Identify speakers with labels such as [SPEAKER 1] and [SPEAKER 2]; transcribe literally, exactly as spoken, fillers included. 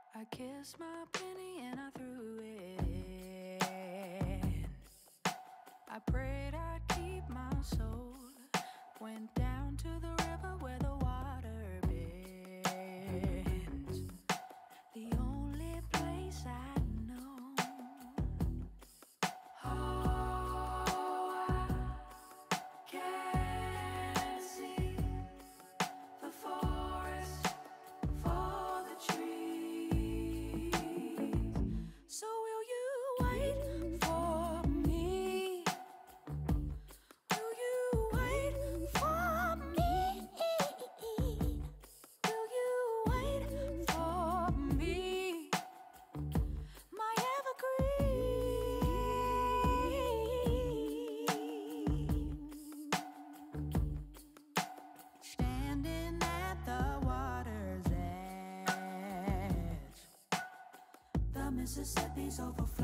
[SPEAKER 1] I kissed my penny and I threw it in. I prayed I'd keep my soul. Went down to the river where the water bends. The only place I know. Oh, I can see the forest for the trees. So will you wait for me? Will you wait for me? Will you wait for me? My evergreen. Standing at the water's edge. The Mississippi's overflowing.